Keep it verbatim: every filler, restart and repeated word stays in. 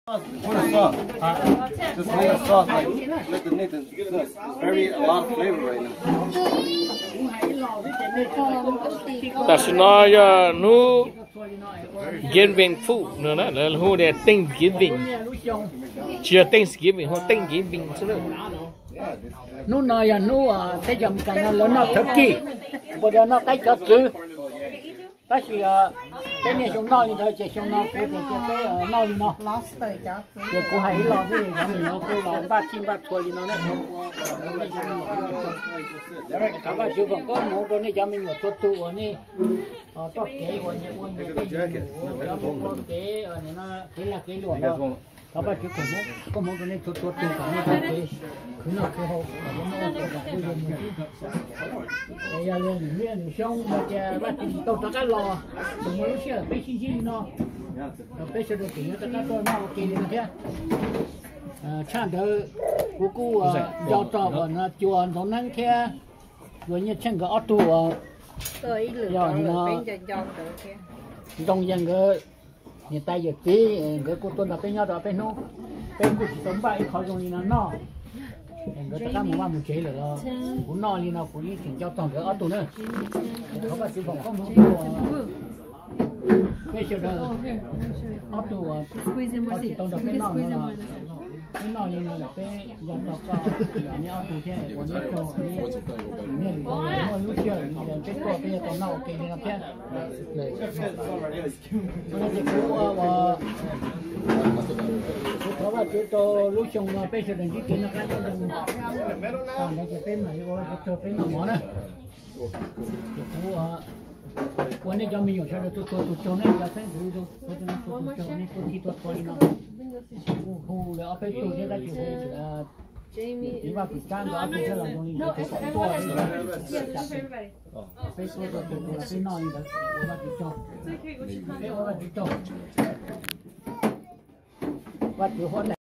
Put a sauce. Just make a sauce like let the Nathan. It's very a lot of flavor right now. That's not uh, no giving food. No, no, no. Who they Thanksgiving? Chưa Thanksgiving, hoặc Thanksgiving chứ đâu. Nó nói là nó cái dòng cái nó lớn nó thật kỳ, bây giờ nó cái thật chứ. Cái gì à, cái này chúng nó như thế, chỉ chúng nó cái cái cái nó như nó. Giờ cô hãy lo cái gì đó mình nó cô lo ba chim ba thôi thì nó đấy. Các bạn chú còn có một đôi này cho mình một chút tu ở này, ờ tốt cái của nhà quân cái gì, có một con cái này nó cái là cái lụa đó. Các bạn chú còn một có một đôi này chút chút tu cả này cái cứ nó cứ hộp, nó nó cái cái gì cái giờ lên miếng xong mà cái bắt tàu tất cả lò, đừng có xe bé xin xin nó, bé sẽ được tiền tất cả tôi mau kêu lên thế. Chăn đỡ cô cô giao trò và nó chuồn thằng năng kia rồi như chân cái auto rồi nó trong dân cái người ta giờ tí cái cô tôi là bên nhau đó bên nó bên cô chỉ sống bảy khỏi dùng gì nó nó người ta làm một một chế rồi đó cũng no đi nào cũng đi chuyển giao trò cái auto nữa không phải chỉบอกcó một cái chuyện đó auto auto tông được bên nó nó cái nồi này là cái dòng độc cao, này ao từ thế, còn cái trâu này, này nó lúc chơi thì cái trâu bây giờ còn nấu cái này là thế, nó chỉ có vào, có vào cái trâu lúc trồng nó bây giờ đừng chỉ kiến nó cái trâu đừng, còn cái cái bên này có cái trâu bên nào món này, cái này cho mình dùng cho nó tôi tôi tôi cho này là cái gì đó, tôi cho nó tôi cho này tôi thì tôi thôi nó. Who the operator did that you uh Jamie vào cái trang đó thì là dùng cái cái to ấy Facebook đó thì cái nói đó là cái to cái là cái to và cái hôm